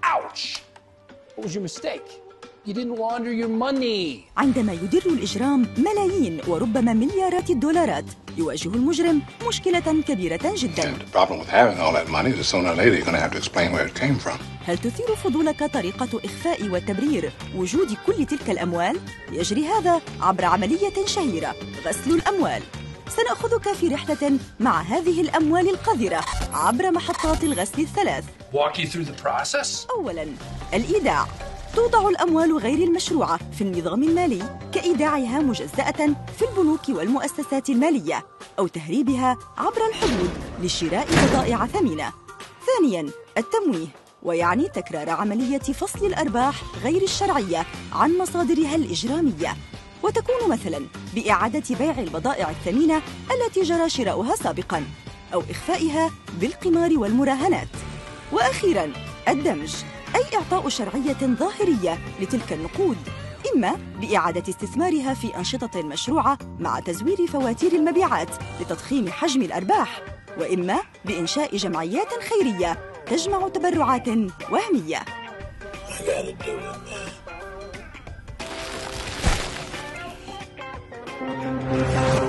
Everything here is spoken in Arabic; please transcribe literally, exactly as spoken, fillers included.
Ouch! What was your mistake? You didn't launder your money. عندما يدر الإجرام ملايين وربما مليارات الدولارات، يواجه المجرم مشكلة كبيرة جدا. The problem with having all that money is that sooner or later you're going to have to explain where it came from. هل تثير فضولك طريقة إخفاء وتبرير وجود كل تلك الأموال؟ يجري هذا عبر عملية شهيرة، غسل الأموال. سنأخذك في رحلة مع هذه الأموال القذرة عبر محطات الغسل الثلاث. Walk you through the process. أولاً، الإيداع. توضع الأموال غير المشروعة في النظام المالي كإيداعها مجزأة في البنوك والمؤسسات المالية أو تهريبها عبر الحدود لشراء بضائع ثمينة. ثانياً، التمويه، ويعني تكرار عملية فصل الأرباح غير الشرعية عن مصادرها الإجرامية، وتكون مثلاً بإعادة بيع البضائع الثمينة التي جرى شراؤها سابقاً أو إخفائها بالقمار والمراهنات. وأخيراً، الدمج، أي إعطاء شرعية ظاهرية لتلك النقود، إما بإعادة استثمارها في أنشطة مشروعة مع تزوير فواتير المبيعات لتضخيم حجم الأرباح، وإما بإنشاء جمعيات خيرية تجمع تبرعات وهمية. I